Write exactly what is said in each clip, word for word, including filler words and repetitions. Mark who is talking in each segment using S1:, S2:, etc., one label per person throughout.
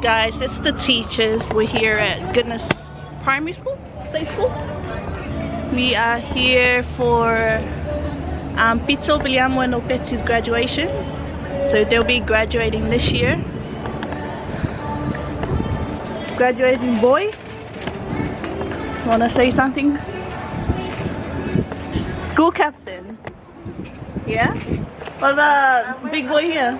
S1: guys, it's the teachers. We're here at Goodness Primary School, State School. We are here for um, Pito Viliamo and Ropeti's graduation. So they'll be graduating this year. Graduating boy, wanna say something? School captain. Yeah? What about the big boy here?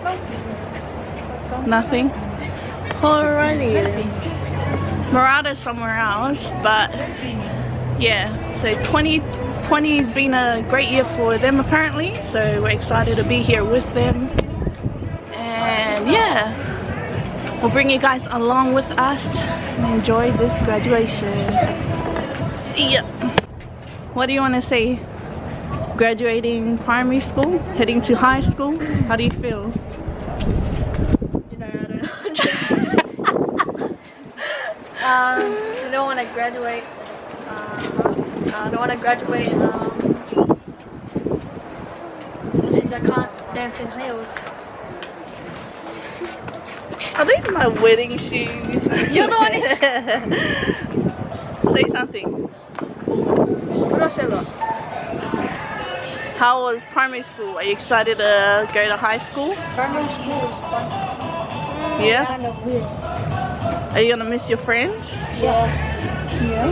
S1: Nothing? Alrighty. Marada's somewhere else, but yeah, so twenty twenty has been a great year for them apparently, so we're excited to be here with them. And yeah, we'll bring you guys along with us and enjoy this graduation. See ya. What do you want to say? Graduating primary school, heading to high school, how do you feel?
S2: You know, I don't know. um, I don't want to graduate. Uh, I don't want to graduate um, and I can't dance in heels.
S1: Are these my wedding shoes?
S2: You're the one who's...
S1: Say something.
S2: What else ever?
S1: How was primary school? Are you excited to go to high school?
S2: Primary school was fun.
S1: Yes?
S2: Kind of weird.
S1: Are you gonna miss your friends?
S2: Yeah.
S1: Yeah.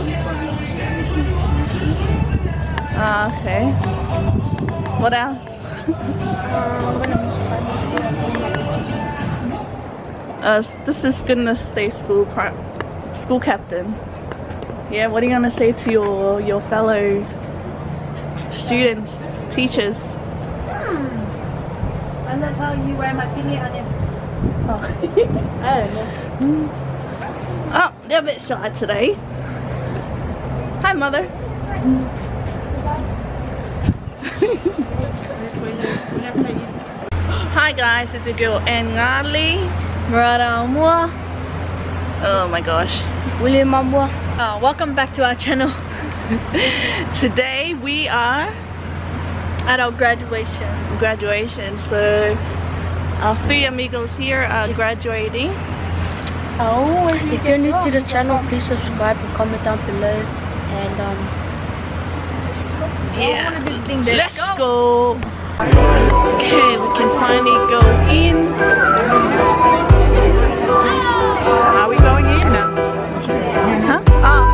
S1: Uh, okay. What else?
S2: Um, I'm gonna miss primary school.
S1: Uh, this is Goodness State School pri school captain. Yeah, what are you gonna say to your your fellow students, teachers?
S2: Hmm. I love how you wear my pinky on it.
S1: Oh.
S2: I don't know.
S1: Oh, they're a bit shy today. Hi, mother. Hi guys, it's your girl Ngali.
S2: Marada Amua.
S1: Oh my gosh.
S2: William Amua. Uh, welcome back to our channel.
S1: Today we are
S2: At our graduation.
S1: graduation. So our three amigos here are graduating. Oh,
S2: If you're new to the channel, please subscribe and comment down below. And um,
S1: yeah, let's
S2: Let's
S1: go. Okay, we can finally go in. Are we going in now? Huh? Ah.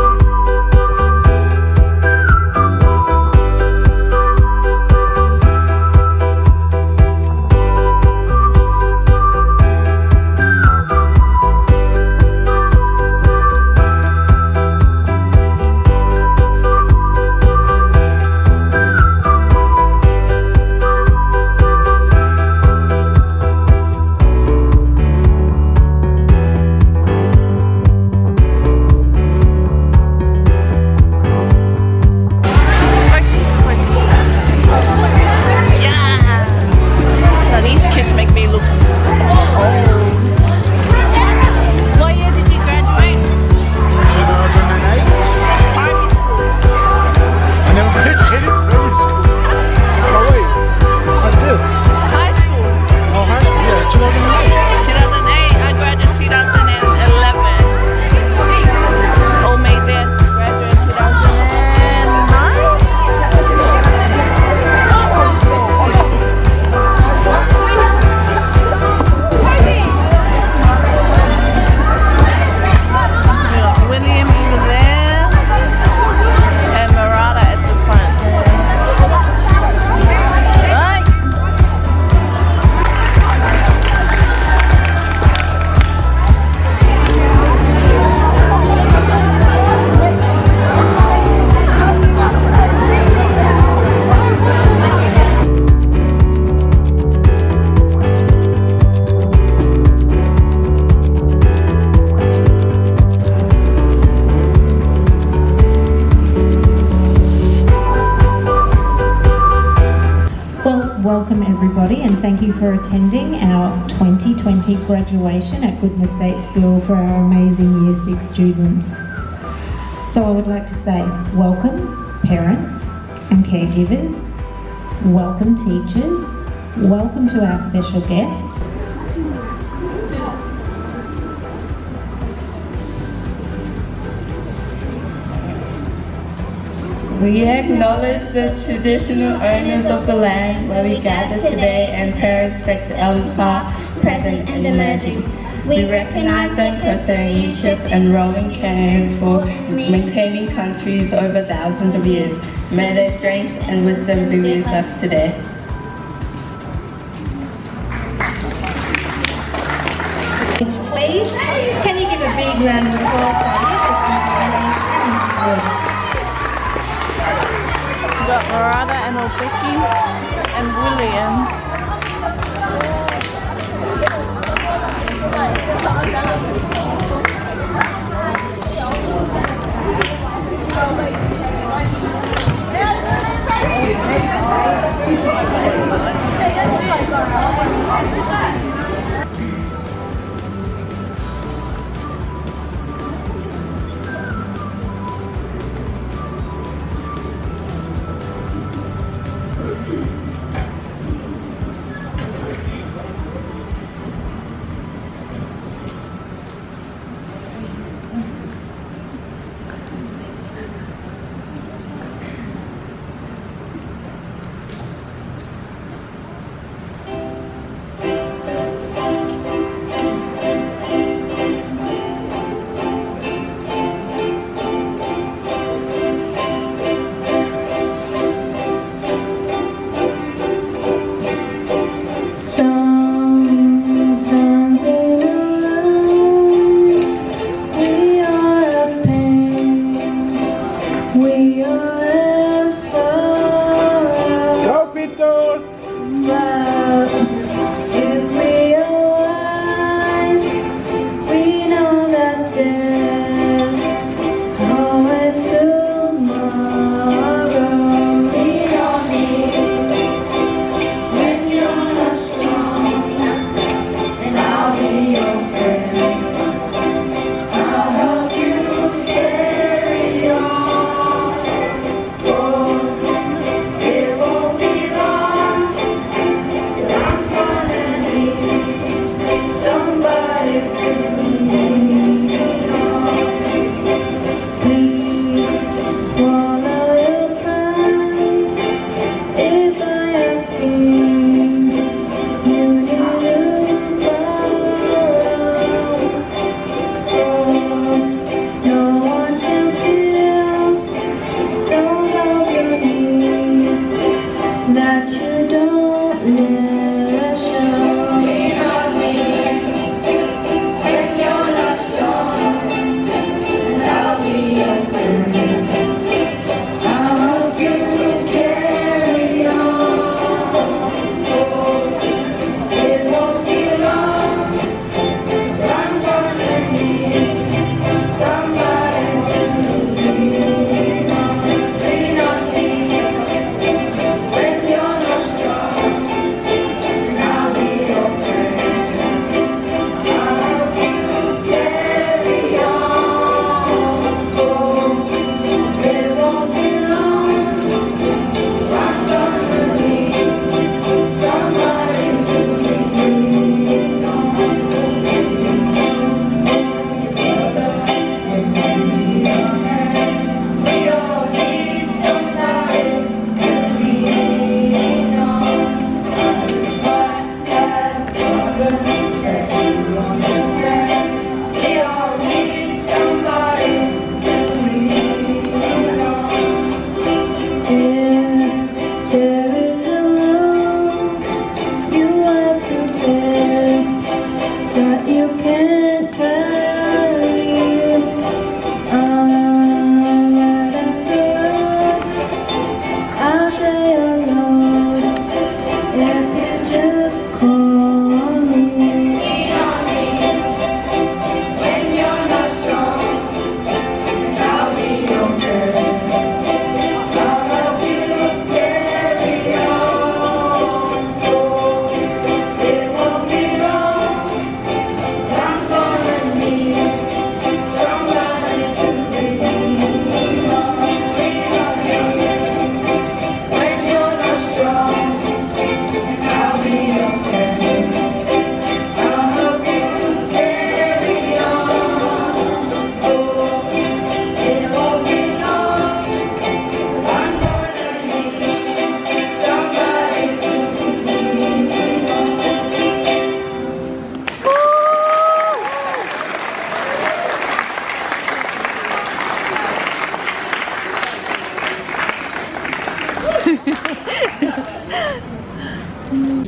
S3: Welcome everybody and thank you for attending our twenty twenty graduation at Goodness State School for our amazing Year six students. So I would like to say welcome parents and caregivers, welcome teachers, welcome to our special guests.
S4: We acknowledge the traditional owners of the land where we gather today and pay respect to elders past, present and emerging. We recognize them because their leadership and role in caring for maintaining countries over thousands of years. May their strength and wisdom be with us today.
S3: Please, can you give a big round of applause for
S1: We've got Marada and Ropeti and William.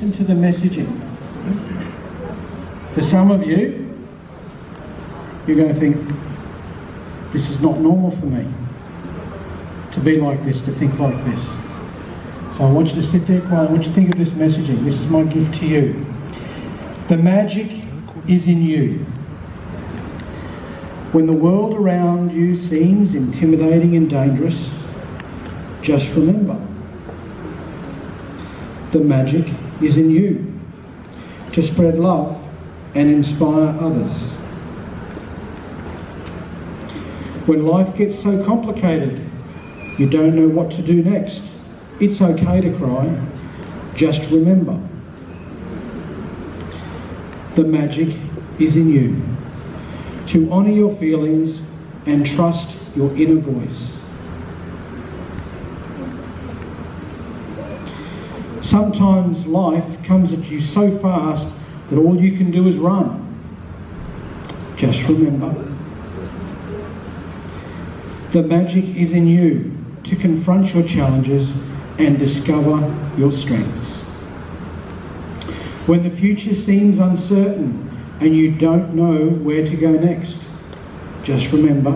S5: listen to the messaging. For some of you, you're going to think, this is not normal for me to be like this, to think like this. So I want you to sit there quiet. I want you to think of this messaging. This is my gift to you. The magic is in you. When the world around you seems intimidating and dangerous, just remember, the magic is in you to spread love and inspire others. When life gets so complicated, you don't know what to do next, it's okay to cry. Just remember, the magic is in you to honour your feelings and trust your inner voice. Sometimes life comes at you so fast that all you can do is run. Just remember, the magic is in you to confront your challenges and discover your strengths. When the future seems uncertain and you don't know where to go next, just remember,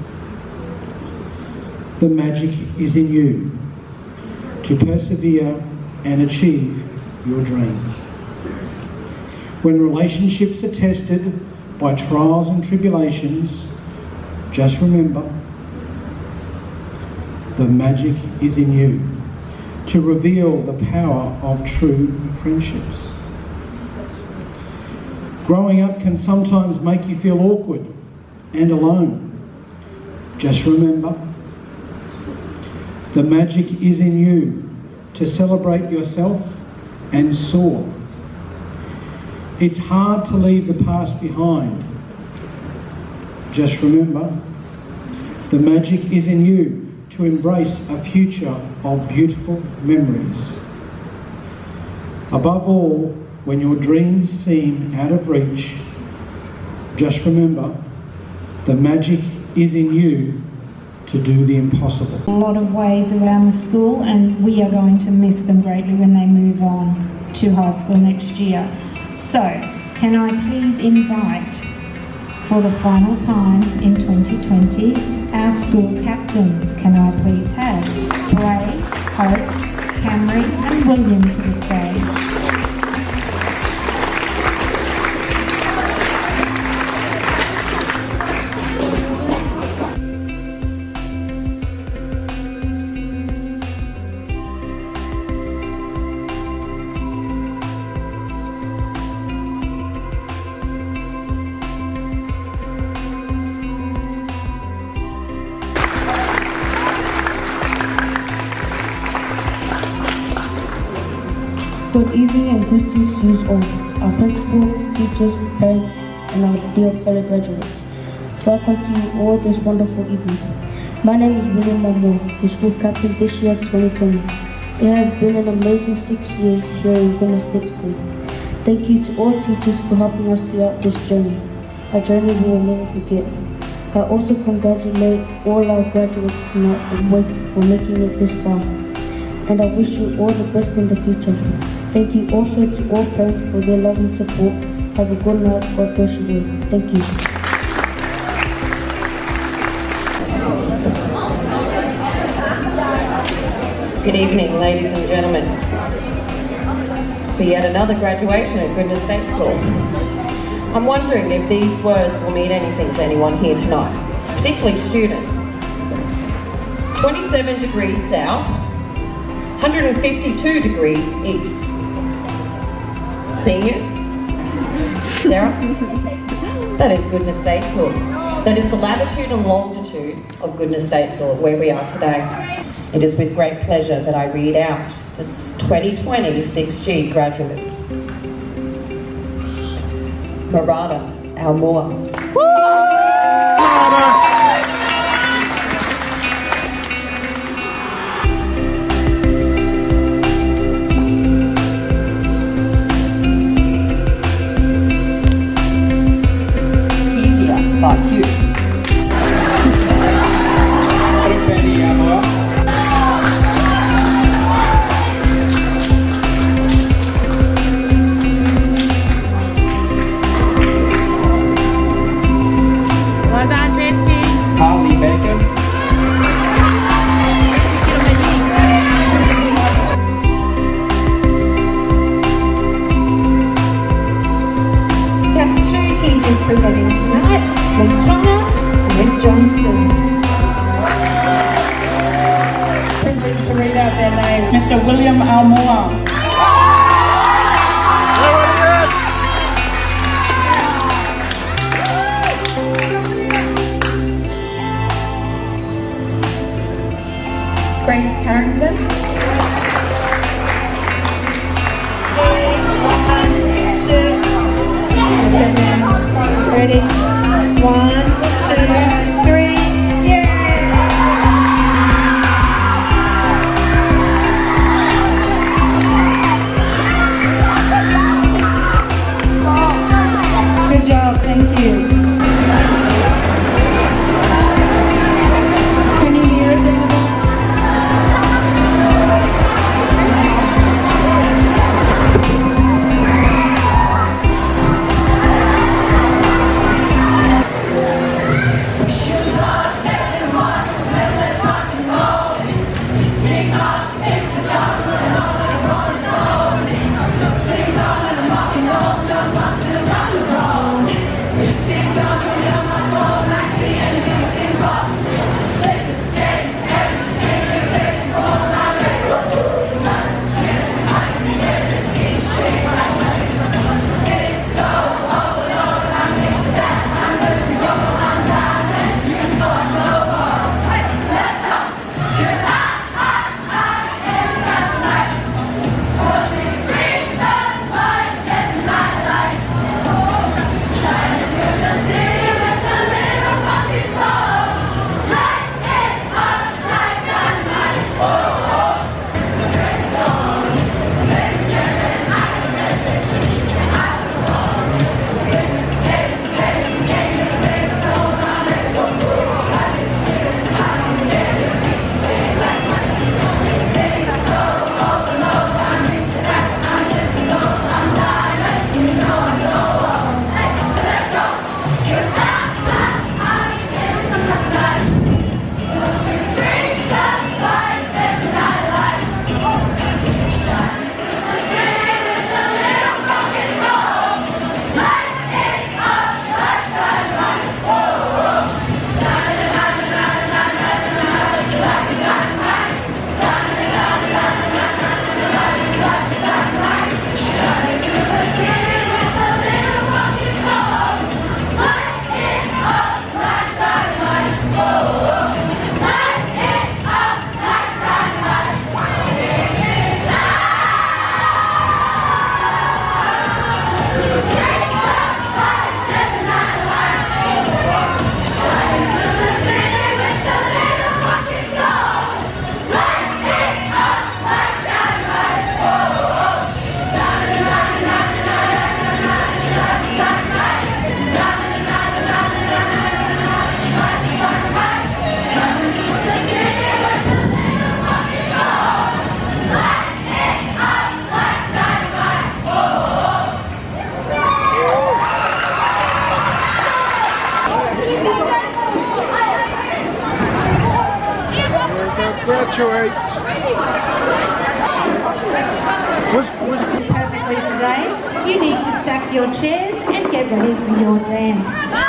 S5: the magic is in you to persevere and achieve your dreams. When relationships are tested by trials and tribulations, just remember, the magic is in you to reveal the power of true friendships. Growing up can sometimes make you feel awkward and alone. Just remember, the magic is in you to celebrate yourself and soar. It's hard to leave the past behind. Just remember, the magic is in you to embrace a future of beautiful memories. Above all, when your dreams seem out of reach, just remember, the magic is in you to do the impossible.
S3: A lot of ways around the school, and we are going to miss them greatly when they move on to high school next year. So, can I please invite, for the final time in twenty twenty, our school captains. Can I please have Bray, Hope, Cameron and William to the stage.
S6: Good evening and greetings to you all, our principal, teachers, parents, and our dear fellow graduates. Welcome to you all this wonderful evening. My name is William Monroe, the school captain this year, twenty twenty. It has been an amazing six years here in Goodness State School. Thank you to all teachers for helping us throughout this journey, a journey we will never forget. I also congratulate all our graduates tonight for making it this far, and I wish you all the best in the future. Thank you also to all parents for their love and support. Have a good night. God bless you all. Thank you.
S7: Good evening, ladies and gentlemen. For yet another graduation at Goodness State School. I'm wondering if these words will mean anything to anyone here tonight, particularly students. twenty-seven degrees south, one hundred fifty-two degrees east. Seniors? Sarah? That is Goodness State School. That is the latitude and longitude of Goodness State School, where we are today. It is with great pleasure that I read out the twenty twenty six G graduates. Marada, our Moa. Fuck you.
S8: Ropeti, Amor.
S9: perpetuates. What's, what's
S3: Perfectly today, you need to stack your chairs and get ready for your dance.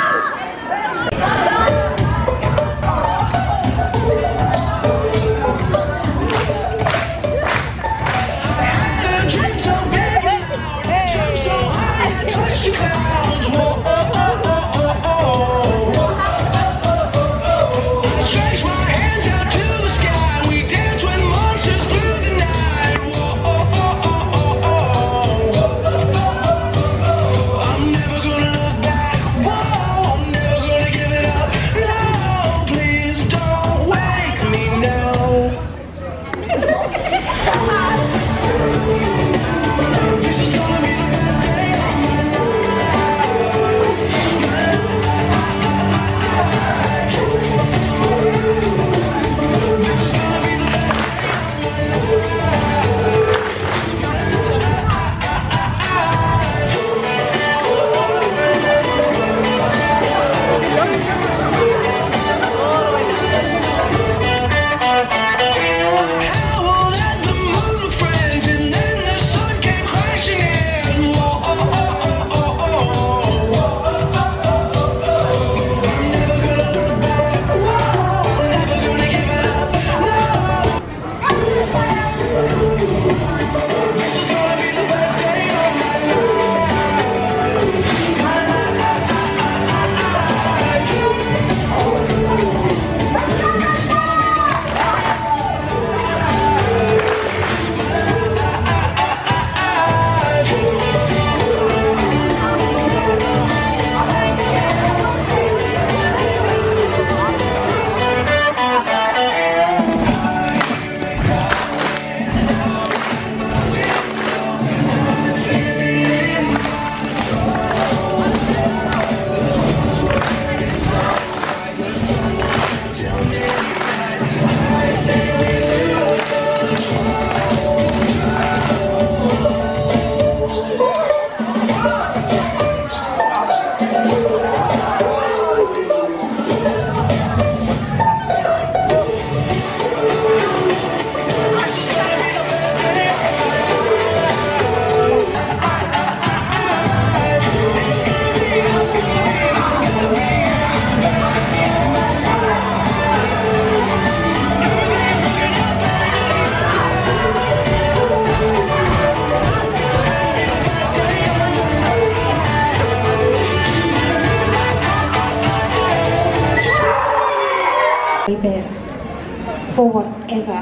S3: Best for whatever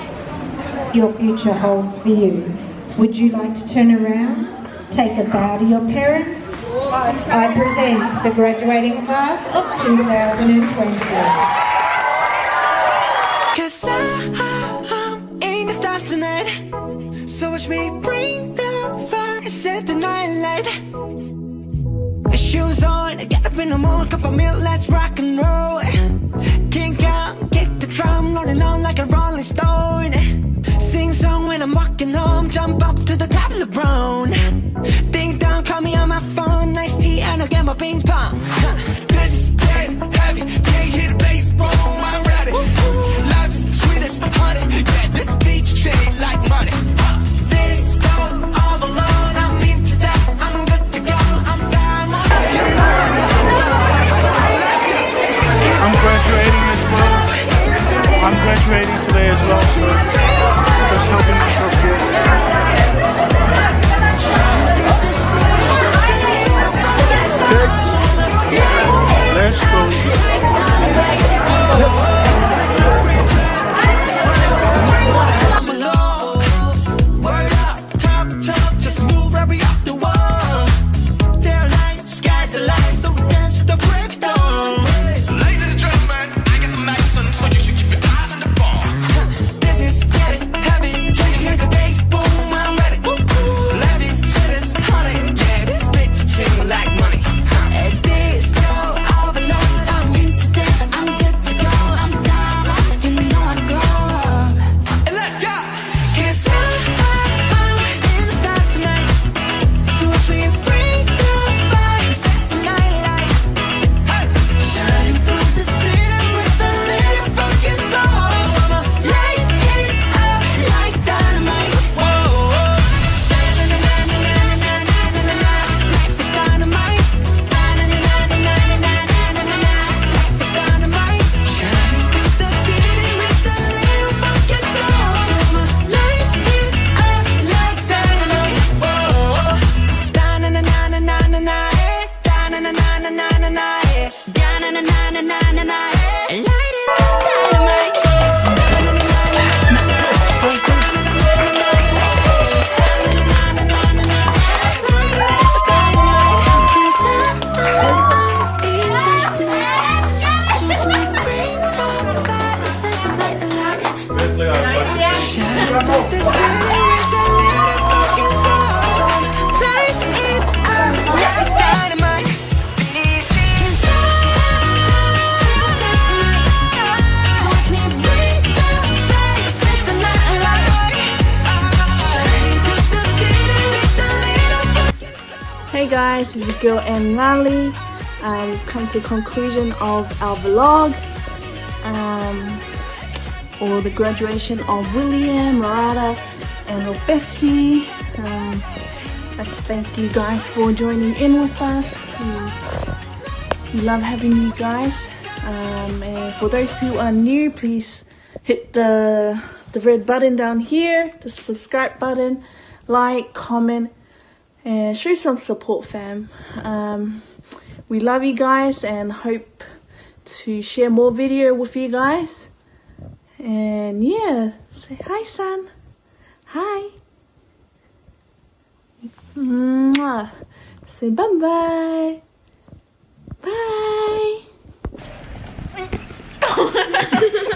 S3: your future holds for you. Would you like to turn around, take a bow to your parents? I present the graduating class of two thousand twenty.
S10: Cause I, I'm in the stars tonight, so watch me bring the fire and set the night light. Shoes on, get up in the morning, cup of milk, let's rock and roll. Kink out, kick the drum, rolling on like a rolling stone. Sing song when I'm walking home, jump up to the top of the brown. Ding dong, call me on my phone, nice tea and I'll get my ping pong. This is dead heavy, can't hear the bass, boom, I'm ready. Life is sweet as honey, yeah, this beach chain like money. This don't all alone, I'm into that, I'm good to go, I'm down, you know, let's go.
S9: I'm graduating as well. I'm graduating today as well, so just hoping myself here. Check.
S1: Hey guys, this is your girl Anne Lally. Um, we've come to the conclusion of our vlog. Um, or the graduation of William, Marada and Ropeti. Um, let's thank you guys for joining in with us. We, we love having you guys. Um, and for those who are new, please hit the, the red button down here, the subscribe button, like, comment, and show some support, fam. Um, we love you guys and hope to share more video with you guys. And yeah, say hi, son. Hi. Mwah. Say bye-bye. Bye.